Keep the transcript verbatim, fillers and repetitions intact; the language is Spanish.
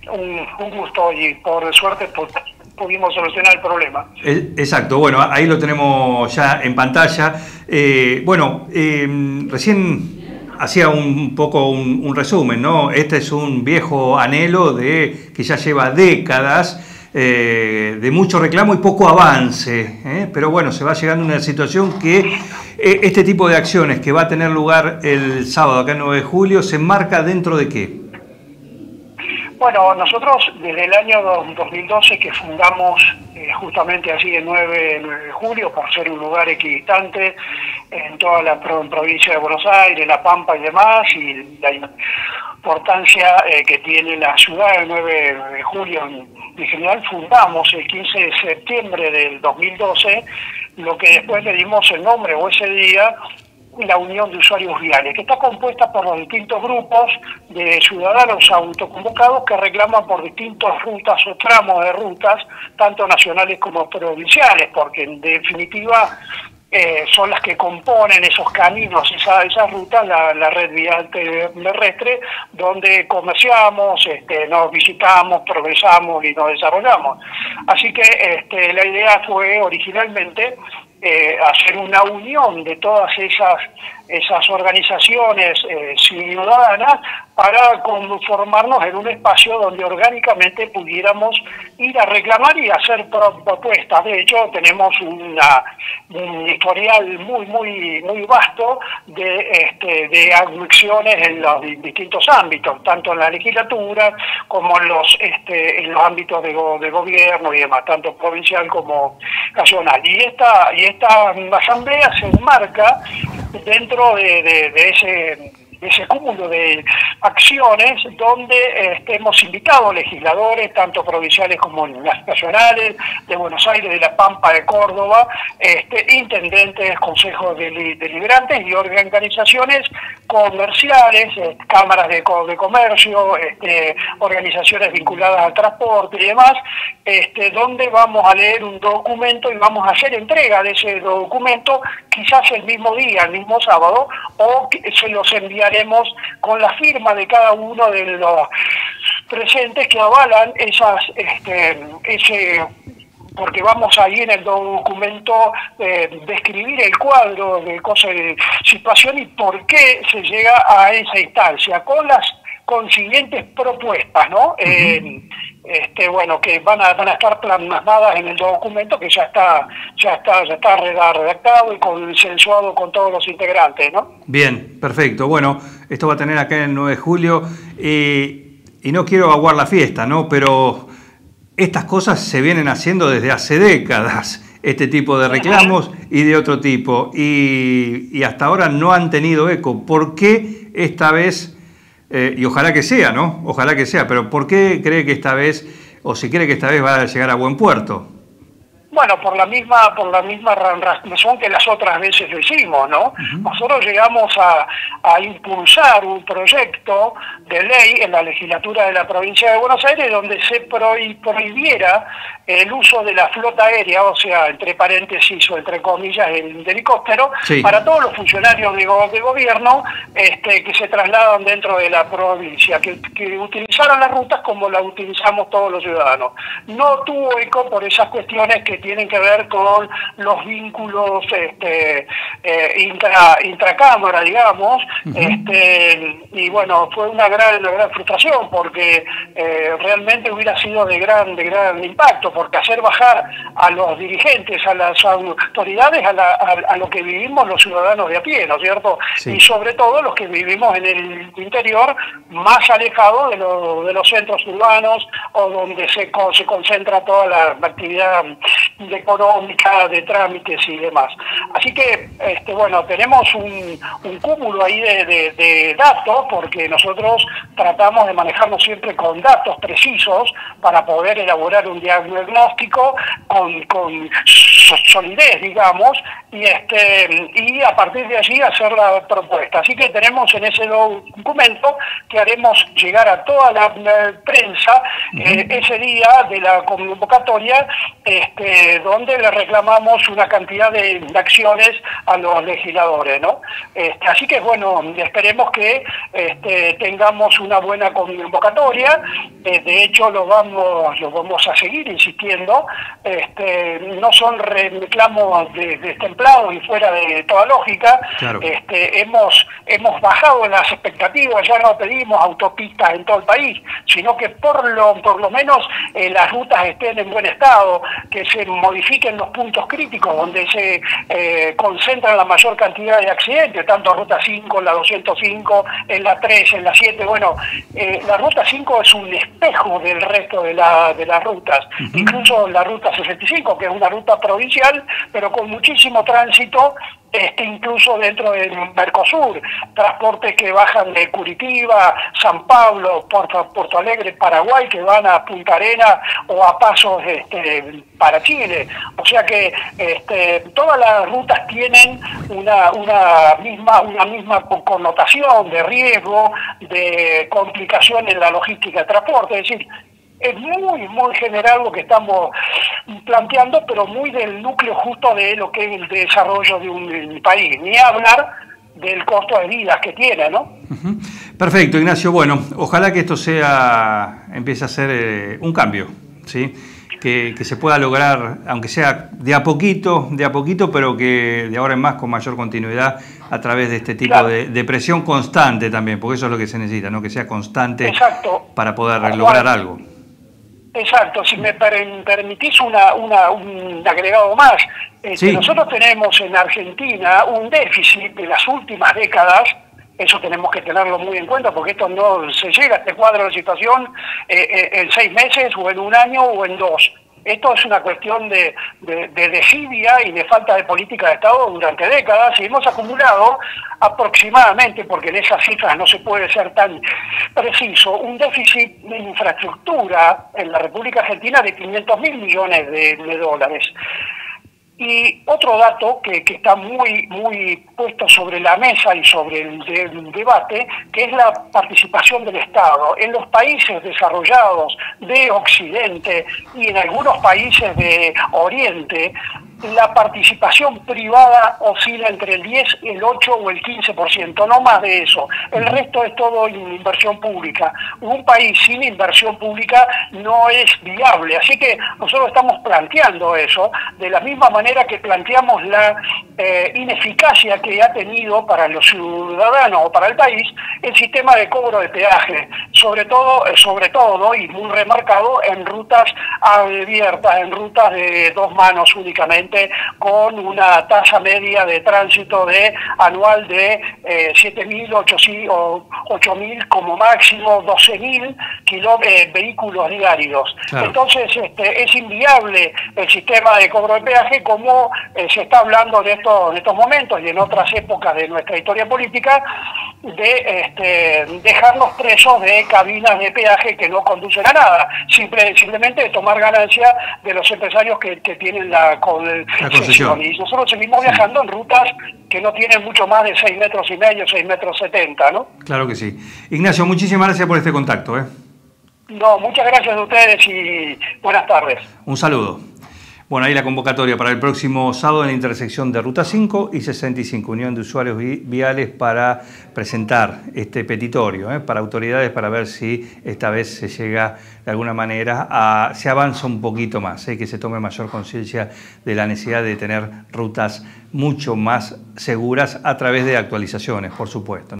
un, un gusto y por suerte pues, pudimos solucionar el problema. Exacto, bueno, ahí lo tenemos ya en pantalla. Eh, bueno, eh, recién hacía un poco un, un resumen, ¿no? Este es un viejo anhelo de que ya lleva décadas. Eh, de mucho reclamo y poco avance, ¿eh? Pero bueno, se va llegando a una situación que eh, este tipo de acciones que va a tener lugar el sábado acá en nueve de julio, ¿se enmarca dentro de qué? Bueno, nosotros desde el año dos mil doce que fundamos eh, justamente así el nueve de julio por ser un lugar equidistante en toda la provincia de Buenos Aires, La Pampa y demás, y la importancia eh, que tiene la ciudad del nueve de julio en general, fundamos el quince de septiembre del dos mil doce lo que después le dimos el nombre o ese día la Unión de Usuarios Viales, que está compuesta por los distintos grupos de ciudadanos autoconvocados que reclaman por distintas rutas o tramos de rutas, tanto nacionales como provinciales, porque en definitiva eh, son las que componen esos caminos, esa, esas rutas, la, la red vial terrestre, donde comerciamos, este, nos visitamos, progresamos y nos desarrollamos. Así que este, la idea fue originalmente Eh, hacer una unión de todas esas esas organizaciones eh, ciudadanas para conformarnos en un espacio donde orgánicamente pudiéramos ir a reclamar y hacer propuestas. De hecho, tenemos una, un historial muy muy muy vasto de este, de acciones en los distintos ámbitos, tanto en la legislatura como en los este, en los ámbitos de, go, de gobierno y demás, tanto provincial como nacional. Y esta y esta asamblea se enmarca dentro de, de, de ese de ese cúmulo de acciones donde este, hemos invitado legisladores, tanto provinciales como nacionales, de Buenos Aires, de La Pampa, de Córdoba, este, intendentes, consejos deliberantes y organizaciones comerciales, eh, cámaras de, de comercio, este, organizaciones vinculadas al transporte y demás, este, donde vamos a leer un documento y vamos a hacer entrega de ese documento quizás el mismo día, el mismo sábado, o se los enviaremos con la firma de cada uno de los presentes que avalan esas, este, ese, porque vamos ahí en el documento eh, describir el cuadro de cosas de situación y por qué se llega a esa instancia, con las consiguientes propuestas, ¿no? Uh-huh. Eh, este, bueno, que van a, van a estar plasmadas en el documento que ya está, ya está, ya está redactado y consensuado con todos los integrantes, ¿no? Bien, perfecto. Bueno, esto va a tener acá en el nueve de julio eh, y no quiero aguar la fiesta, ¿no? Pero estas cosas se vienen haciendo desde hace décadas, este tipo de reclamos y de otro tipo, y, y hasta ahora no han tenido eco. ¿Por qué esta vez? Eh, y ojalá que sea, ¿no? Ojalá que sea, pero ¿por qué cree que esta vez, o si cree que esta vez va a llegar a buen puerto? Bueno, por la misma por la misma razón que las otras veces lo hicimos, ¿no? Uh-huh. Nosotros llegamos a, a impulsar un proyecto de ley en la legislatura de la provincia de Buenos Aires donde se prohibiera el uso de la flota aérea, o sea, entre paréntesis o entre comillas, el helicóptero, sí, para todos los funcionarios de, go de gobierno este, que se trasladan dentro de la provincia, que, que utilizaran las rutas como las utilizamos todos los ciudadanos. No tuvo eco por esas cuestiones que tienen que ver con los vínculos este, eh, intra, intracámara, digamos, uh-huh, este, y bueno, fue una gran, una gran frustración porque eh, realmente hubiera sido de gran, de gran impacto, porque hacer bajar a los dirigentes, a las autoridades, a, la, a, a lo que vivimos los ciudadanos de a pie, ¿no es cierto? Sí. Y sobre todo los que vivimos en el interior, más alejado de, lo, de los centros urbanos o donde se, se concentra toda la actividad de económica, de trámites y demás. Así que, este, bueno, tenemos un, un cúmulo ahí de, de, de datos, porque nosotros tratamos de manejarnos siempre con datos precisos para poder elaborar un diagnóstico con, con solidez, digamos, y este y a partir de allí hacer la propuesta. Así que tenemos en ese documento que haremos llegar a toda la, la prensa eh, ese día de la convocatoria, este, donde le reclamamos una cantidad de, de acciones a los legisladores, ¿no? Este, así que bueno, esperemos que este, tengamos una buena convocatoria. Eh, de hecho lo vamos lo vamos a seguir insistiendo. Este, no son reclamos de, destemplados y fuera de toda lógica. Claro. Este, hemos hemos bajado las expectativas, ya no pedimos autopistas en todo el país, sino que por lo por lo menos eh, las rutas estén en buen estado, que se modifiquen los puntos críticos donde se eh, concentran la mayor cantidad de accidentes, tanto en ruta cinco, en la doscientos cinco, en la tres, en la siete. Bueno, eh, la ruta cinco es un espejo del resto de, la, de las rutas, uh-huh. Incluso la ruta sesenta y cinco, que es una ruta provincial, pero con muchísimo tránsito, este, incluso dentro del Mercosur, transportes que bajan de Curitiba, San Pablo, Puerto, Porto Alegre, Paraguay, que van a Punta Arenas o a Pasos este, para Chile. O sea que este, todas las rutas tienen una, una misma una misma connotación de riesgo, de complicación en la logística de transporte. Es decir, es muy, muy general lo que estamos planteando, pero muy del núcleo justo de lo que es el desarrollo de un país. Ni hablar del costo de vida que tiene, ¿no? Uh-huh. Perfecto, Ignacio. Bueno, ojalá que esto sea, empiece a ser eh, un cambio, ¿sí? Que, que se pueda lograr, aunque sea de a poquito, de a poquito, pero que de ahora en más con mayor continuidad a través de este tipo claro. de, de presión constante también, porque eso es lo que se necesita, ¿no? Que sea constante. Exacto. Para poder Juan, lograr algo. Exacto, si me per permitís una, una, un agregado más, este, sí. Nosotros tenemos en Argentina un déficit de las últimas décadas. Eso tenemos que tenerlo muy en cuenta, porque esto no se llega a este cuadro de situación eh, eh, en seis meses o en un año o en dos. Esto es una cuestión de, de, de desidia y de falta de política de Estado durante décadas, y hemos acumulado aproximadamente, porque en esas cifras no se puede ser tan preciso, un déficit de infraestructura en la República Argentina de quinientos mil millones de, de dólares. Y otro dato que, que está muy muy puesto sobre la mesa y sobre el, de, el debate, que es la participación del Estado. En los países desarrollados de Occidente y en algunos países de Oriente, la participación privada oscila entre el diez, el ocho o el quince por ciento, no más de eso. El resto es todo inversión pública. Un país sin inversión pública no es viable. Así que nosotros estamos planteando eso de la misma manera que planteamos la eh, ineficacia que ha tenido para los ciudadanos o para el país el sistema de cobro de peaje, sobre todo, sobre todo y muy remarcado en rutas abiertas, en rutas de dos manos únicamente, con una tasa media de tránsito de anual de eh, siete mil, ocho mil como máximo, doce mil eh, vehículos diarios. Claro. Entonces este, es inviable el sistema de cobro de peaje como eh, se está hablando en estos, en estos momentos y en otras épocas de nuestra historia política, de este, dejarnos presos de cabinas de peaje que no conducen a nada, Simple, simplemente de tomar ganancia de los empresarios que, que tienen la, con, la concesión. Y nosotros seguimos sí. viajando en rutas que no tienen mucho más de seis metros y medio, seis metros setenta, ¿no? Claro que sí. Ignacio, muchísimas gracias por este contacto, ¿eh? No, muchas gracias a ustedes y buenas tardes. Un saludo. Bueno, ahí la convocatoria para el próximo sábado en la intersección de Ruta cinco y sesenta y cinco, Unión de Usuarios Viales, para presentar este petitorio, ¿eh? para autoridades, para ver si esta vez se llega de alguna manera a, se avanza un poquito más, ¿eh? que se tome mayor conciencia de la necesidad de tener rutas mucho más seguras a través de actualizaciones, por supuesto.